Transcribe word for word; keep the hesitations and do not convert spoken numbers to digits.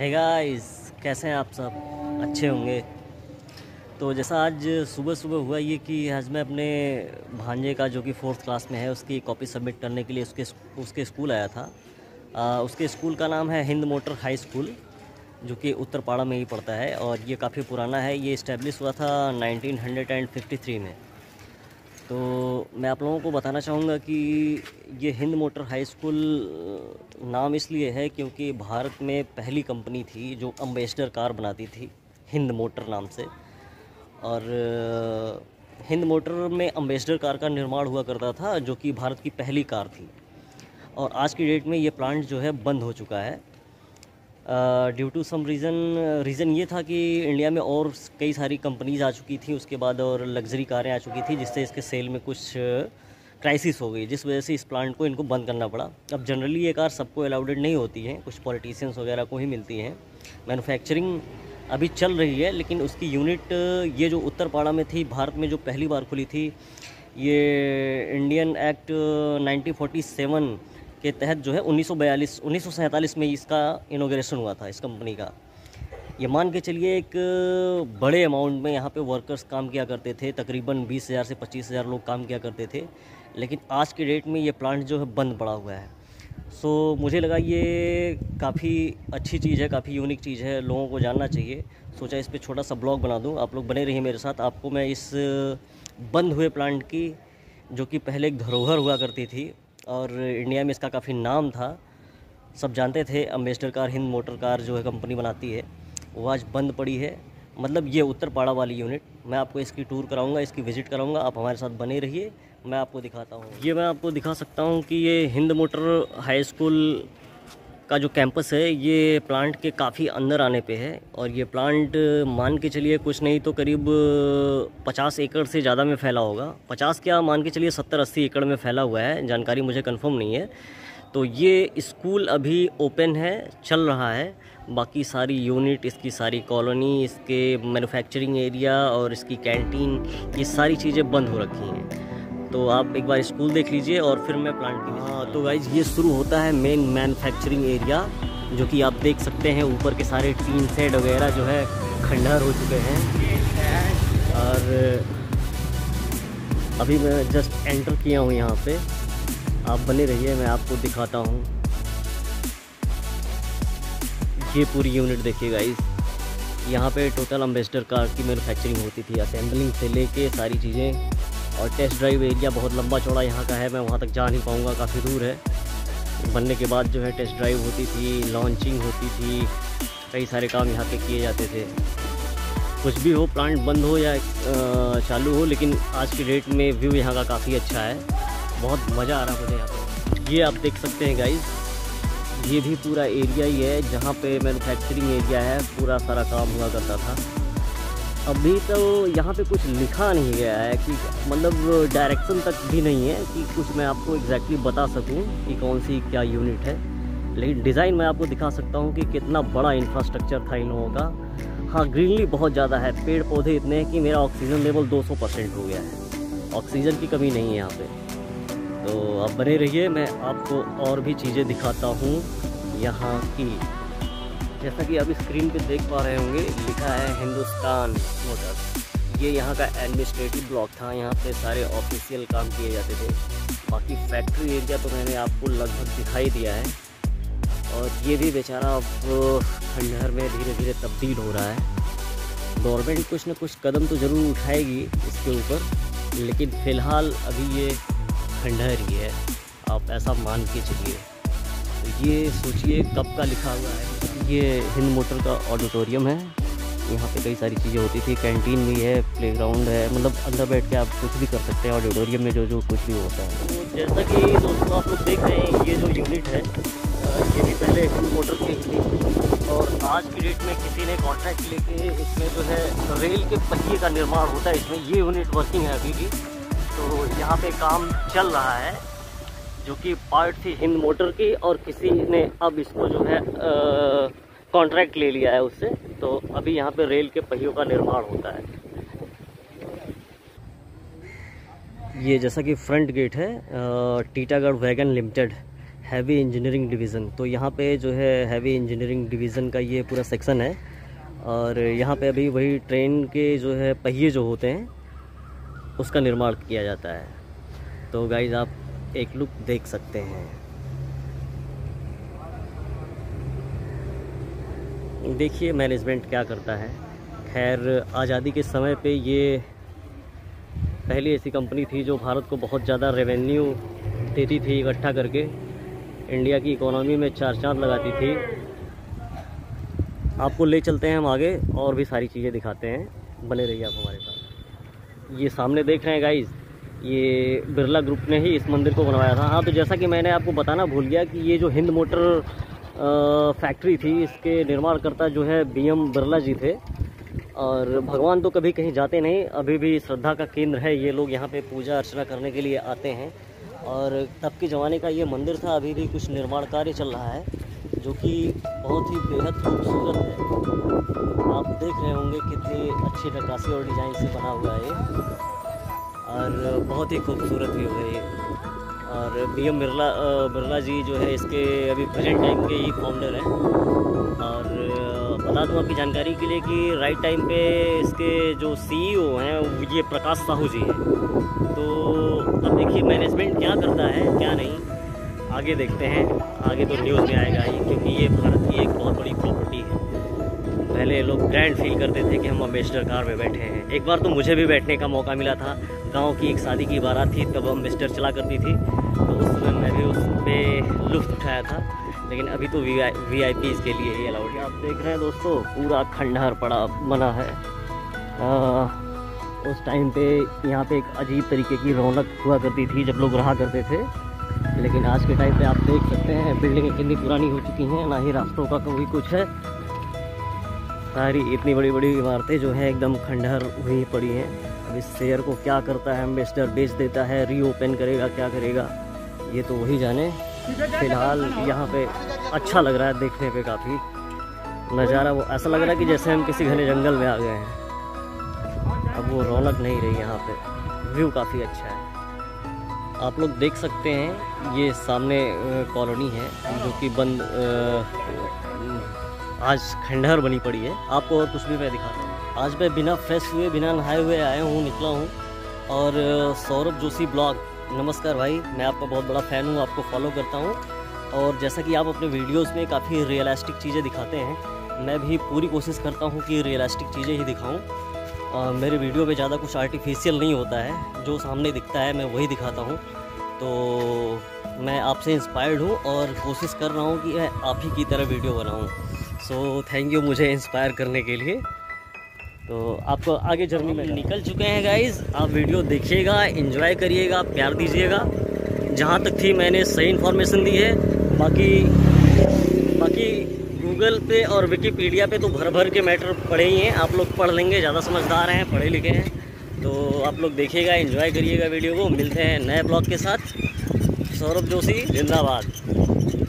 Hey guys, कैसे हैं आप सब? अच्छे होंगे। तो जैसा आज सुबह सुबह हुआ ये कि आज मैं अपने भांजे का जो कि फोर्थ क्लास में है उसकी कॉपी सबमिट करने के लिए उसके उसके स्कूल आया था। आ, उसके स्कूल का नाम है हिंद मोटर हाई स्कूल, जो कि उत्तरपाड़ा में ही पड़ता है और ये काफ़ी पुराना है। ये इस्टेब्लिश हुआ था नाइनटीन फिफ्टी थ्री में। तो मैं आप लोगों को बताना चाहूँगा कि ये हिंद मोटर हाई स्कूल नाम इसलिए है क्योंकि भारत में पहली कंपनी थी जो अम्बेसडर कार बनाती थी, हिंद मोटर नाम से। और हिंद मोटर में अम्बेसडर कार का निर्माण हुआ करता था, जो कि भारत की पहली कार थी। और आज की डेट में ये प्लांट जो है बंद हो चुका है due to some reason. Reason ये था कि इंडिया में और कई सारी कंपनीज़ आ चुकी थी उसके बाद, और लग्जरी कारें आ चुकी थी, जिससे इसके सेल में कुछ क्राइसिस हो गई, जिस वजह से इस प्लांट को इनको बंद करना पड़ा। अब जनरली ये कार सबको अलाउडेड नहीं होती हैं, कुछ पॉलिटिशियंस वगैरह को ही मिलती हैं। मैन्युफैक्चरिंग अभी चल रही है, लेकिन उसकी यूनिट ये जो उत्तरपाड़ा में थी, भारत में जो पहली बार खुली थी, ये Indian act nineteen forty seven के तहत जो है उन्नीस सौ बयालीस उन्नीस सौ सैंतालीस में इसका इनॉग्रेशन हुआ था, इस कंपनी का। ये मान के चलिए एक बड़े अमाउंट में यहाँ पे वर्कर्स काम किया करते थे, तकरीबन बीस हज़ार से पच्चीस हज़ार लोग काम किया करते थे। लेकिन आज के डेट में ये प्लांट जो है बंद पड़ा हुआ है। सो मुझे लगा ये काफ़ी अच्छी चीज़ है, काफ़ी यूनिक चीज़ है, लोगों को जानना चाहिए। सोचा इस पर छोटा सा ब्लॉग बना दूँ, आप लोग बने रहिए मेरे साथ। आपको मैं इस बंद हुए प्लांट की, जो कि पहले एक धरोहर हुआ करती थी और इंडिया में इसका काफ़ी नाम था, सब जानते थे, Ambassador car, Hind motor car जो है कंपनी बनाती है, वो आज बंद पड़ी है। मतलब ये उत्तरपाड़ा वाली यूनिट। मैं आपको इसकी टूर कराऊंगा, इसकी विज़िट कराऊंगा, आप हमारे साथ बने रहिए, मैं आपको दिखाता हूँ। ये मैं आपको दिखा सकता हूँ कि ये हिंद मोटर हाई स्कूल का जो कैंपस है, ये प्लांट के काफ़ी अंदर आने पे है। और ये प्लांट मान के चलिए कुछ नहीं तो करीब पचास एकड़ से ज़्यादा में फैला होगा। पचास क्या, मान के चलिए सत्तर अस्सी एकड़ में फैला हुआ है, जानकारी मुझे कंफर्म नहीं है। तो ये स्कूल अभी ओपन है, चल रहा है। बाकी सारी यूनिट, इसकी सारी कॉलोनी, इसके मैन्युफैक्चरिंग एरिया और इसकी कैंटीन, ये सारी चीज़ें बंद हो रखी हैं। तो आप एक बार स्कूल देख लीजिए और फिर मैं प्लांट की। हाँ तो गाइज, ये शुरू होता है मेन मैन्युफैक्चरिंग एरिया, जो कि आप देख सकते हैं ऊपर के सारे टीन सेट वगैरह जो है खंडहर हो चुके हैं। और अभी मैं जस्ट एंटर किया हूँ यहाँ पे, आप बने रहिए, मैं आपको दिखाता हूँ। ये पूरी यूनिट देखिए गाइज, यहाँ पे टोटल अम्बेसडर कार की मैन्युफैक्चरिंग होती थी, असेंबलिंग से लेके सारी चीज़ें। और टेस्ट ड्राइव एरिया बहुत लंबा चौड़ा यहाँ का है, मैं वहाँ तक जा नहीं पाऊँगा, काफ़ी दूर है। बनने के बाद जो है टेस्ट ड्राइव होती थी, लॉन्चिंग होती थी, कई सारे काम यहाँ पे किए जाते थे। कुछ भी हो, प्लांट बंद हो या चालू हो, लेकिन आज की डेट में व्यू यहाँ का काफ़ी अच्छा है, बहुत मज़ा आ रहा है मुझे यहाँ पे। ये आप देख सकते हैं गाइज, ये भी पूरा एरिया ही है जहाँ पे मैन्युफैक्चरिंग एरिया है, पूरा सारा काम हुआ करता था। अभी तो यहाँ पे कुछ लिखा नहीं गया है कि, मतलब डायरेक्शन तक भी नहीं है कि कुछ मैं आपको एग्जैक्टली बता सकूँ कि कौन सी क्या यूनिट है। लेकिन डिज़ाइन मैं आपको दिखा सकता हूँ कि कितना बड़ा इंफ्रास्ट्रक्चर था इन लोगों का। हाँ, ग्रीनरी बहुत ज़्यादा है, पेड़ पौधे इतने हैं कि मेरा ऑक्सीजन लेवल दो सौ परसेंट हो गया है, ऑक्सीजन की कमी नहीं है यहाँ पे। तो आप बने रहिए, मैं आपको और भी चीज़ें दिखाता हूँ यहाँ की। जैसा कि आप स्क्रीन पे देख पा रहे होंगे, लिखा है हिंदुस्तान मोटर्स। ये यहाँ का एडमिनिस्ट्रेटिव ब्लॉक था, यहाँ पे सारे ऑफिशियल काम किए जाते थे। बाकी फैक्ट्री एरिया तो मैंने आपको लगभग दिखाई दिया है। और ये भी बेचारा अब खंडहर में धीरे धीरे तब्दील हो रहा है। गवर्नमेंट कुछ न कुछ कदम तो ज़रूर उठाएगी इसके ऊपर, लेकिन फ़िलहाल अभी ये खंडहर ही है, आप ऐसा मान के चलिए। तो ये सोचिए कब का लिखा हुआ है। ये हिंद मोटर का ऑडिटोरियम है, यहाँ पे कई सारी चीज़ें होती थी, कैंटीन भी है, प्लेग्राउंड है, मतलब अंदर बैठ के आप कुछ भी कर सकते हैं ऑडिटोरियम में, जो जो कुछ भी होता है। तो जैसा कि दोस्तों आप लोग देख रहे हैं, ये जो यूनिट है ये भी पहले हिंद मोटर की थी। और आज की डेट में किसी ने कॉन्ट्रैक्ट लेके इसमें जो है रेल के पहिए का निर्माण होता है इसमें। ये यूनिट वर्किंग है अभी भी, तो यहाँ पे काम चल रहा है, जो कि पार्ट थी हिंद मोटर की, और किसी ने अब इसको जो है कॉन्ट्रैक्ट ले लिया है उससे। तो अभी यहाँ पे रेल के पहियों का निर्माण होता है। ये जैसा कि फ्रंट गेट है, Titagarh wagon limited heavy engineering division. तो यहाँ पे जो है हैवी इंजीनियरिंग डिवीज़न का ये पूरा सेक्शन है और यहाँ पे अभी वही ट्रेन के जो है पहिए जो होते हैं उसका निर्माण किया जाता है। तो गाइज़ आप एक लुक देख सकते हैं। देखिए मैनेजमेंट क्या करता है। खैर आज़ादी के समय पे ये पहली ऐसी कंपनी थी जो भारत को बहुत ज़्यादा रेवेन्यू देती थी इकट्ठा करके, इंडिया की इकोनॉमी में चार चांद लगाती थी। आपको ले चलते हैं हम आगे और भी सारी चीज़ें दिखाते हैं, बने रहिए आप हमारे साथ। ये सामने देख रहे हैं गाइज़, ये बिरला ग्रुप ने ही इस मंदिर को बनवाया था। हाँ, तो जैसा कि मैंने आपको बताना भूल गया कि ये जो हिंद मोटर फैक्ट्री थी, इसके निर्माणकर्ता जो है बी एम बिरला जी थे। और भगवान तो कभी कहीं जाते नहीं, अभी भी श्रद्धा का केंद्र है। ये लोग यहाँ पे पूजा अर्चना करने के लिए आते हैं। और तब के ज़माने का ये मंदिर था, अभी भी कुछ निर्माण कार्य चल रहा है जो कि बहुत ही बेहद खूबसूरत है। आप देख रहे होंगे कितनी अच्छी नक्काशी और डिज़ाइन से बना हुआ है और बहुत ही खूबसूरत व्यू है ये। और बी एम बिरला बिरला जी जो है इसके अभी प्रेजेंट टाइम के ही फाउंडर हैं। और बता दूं आपकी जानकारी के लिए कि राइट टाइम पे इसके जो सीईओ हैं ये प्रकाश साहू जी हैं। तो अब देखिए मैनेजमेंट क्या करता है क्या नहीं, आगे देखते हैं। आगे तो न्यूज़ में आएगा ही, क्योंकि ये भारत की एक बहुत बड़ी प्रॉपर्टी है। पहले लोग ग्रैंड फील करते थे कि हम अम्बेसडर कार में बैठे हैं। एक बार तो मुझे भी बैठने का मौका मिला था। गांव की एक शादी की बारात थी, तब अम्बेसडर चला करती थी, तो उस समय मैं भी उस पर लुत्फ़ उठाया था। लेकिन अभी तो V I V I Ps के लिए ही अलाउड है। आप देख रहे हैं दोस्तों, पूरा खंडहर पड़ा बना है। आ, उस टाइम पे यहाँ पे एक अजीब तरीके की रौनक हुआ करती थी जब लोग रहा करते थे। लेकिन आज के टाइम पे आप देख सकते हैं बिल्डिंगें कितनी पुरानी हो चुकी हैं, ना ही रास्तों का कोई कुछ है। सारी इतनी बड़ी बड़ी इमारतें जो हैं एकदम खंडहर हुई पड़ी हैं। अब इस शहर को क्या करता है अम्बेसडर, बेच देता है, रीओपन करेगा, क्या करेगा ये तो वही जाने। फ़िलहाल यहाँ पे अच्छा लग रहा है देखने पे, काफ़ी नज़ारा वो ऐसा लग रहा है कि जैसे हम किसी घने जंगल में आ गए हैं। अब वो रौनक नहीं रही यहाँ पे, व्यू काफ़ी अच्छा है। आप लोग देख सकते हैं ये सामने कॉलोनी है जो कि बंद आज खंडहर बनी पड़ी है। आपको और कुछ भी मैं दिखाता हूँ। आज मैं बिना फ्रेश हुए बिना नहाए हुए आया हूँ, निकला हूँ। और सौरभ जोशी ब्लॉग, नमस्कार भाई, मैं आपका बहुत बड़ा फ़ैन हूँ, आपको फॉलो करता हूँ। और जैसा कि आप अपने वीडियोस में काफ़ी रियलिस्टिक चीज़ें दिखाते हैं, मैं भी पूरी कोशिश करता हूँ कि रियलिस्टिक चीज़ें ही दिखाऊँ। मेरे वीडियो पे ज़्यादा कुछ आर्टिफिशियल नहीं होता है, जो सामने दिखता है मैं वही दिखाता हूँ। तो मैं आपसे इंस्पायर्ड हूँ और कोशिश कर रहा हूँ कि मैं आप ही की तरह वीडियो बनाऊँ। सो थैंक यू मुझे इंस्पायर करने के लिए। तो आपको आगे जर्नी में निकल चुके हैं गाइज़। आप वीडियो देखिएगा, एंजॉय करिएगा, प्यार दीजिएगा। जहाँ तक थी मैंने सही इन्फॉर्मेशन दी है, बाकी बाकी गूगल पे और विकीपीडिया पे तो भर भर के मैटर पढ़े ही हैं। आप लोग पढ़ लेंगे, ज़्यादा समझदार हैं, पढ़े लिखे हैं। तो आप लोग देखिएगा, एंजॉय करिएगा वीडियो को। मिलते हैं नए ब्लॉग के साथ। सौरभ जोशी जिंदाबाद।